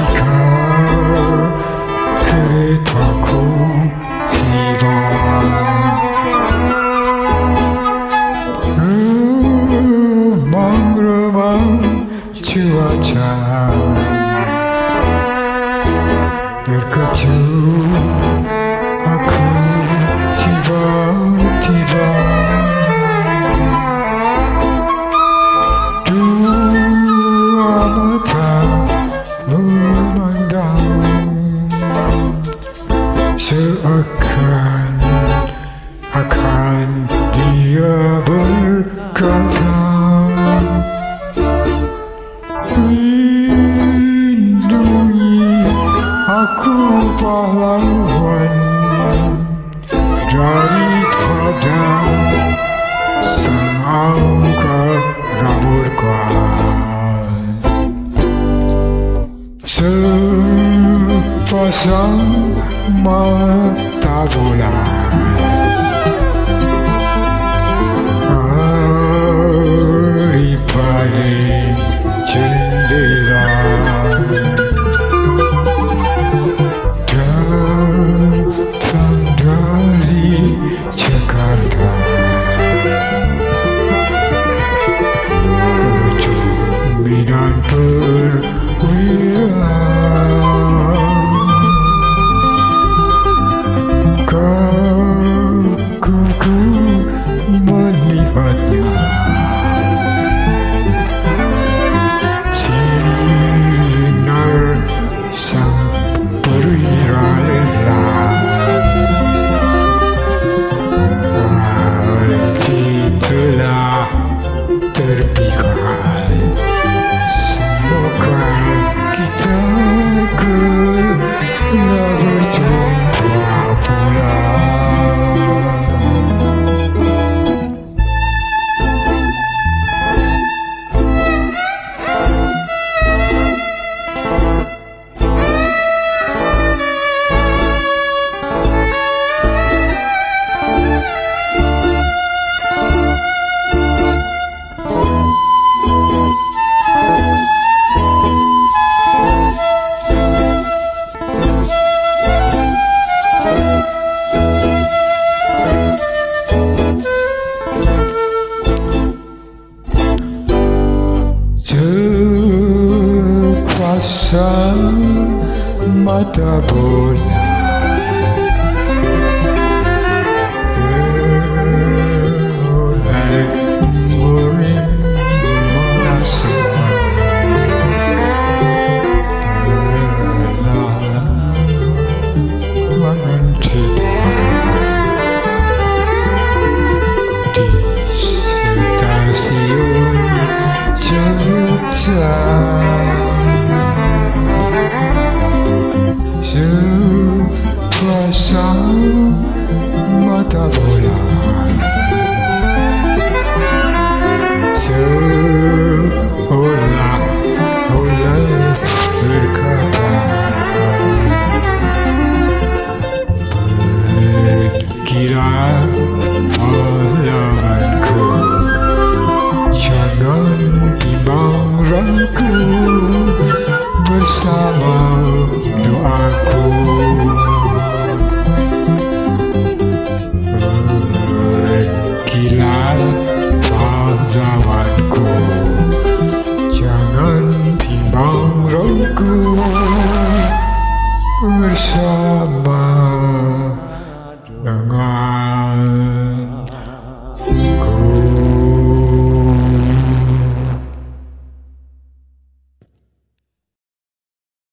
Terkejut aku tiba-tiba dua mata memandang seakan dia berkata, aku pahlawan daripada sang angkara murka. Sepasang mata bola di balik jendela Jakarta, cerminan perwira. Kaguku melihatnya, sinar sang perwira lelah telah terpikat. Semoga kita kena berjumpa pula. Sepasang mata bola oleh murim menasihkan di stasiun Jogja. Sepasang mata bola seolah-olah berkata, pergilah pahlawanku, jangan timbang ragu.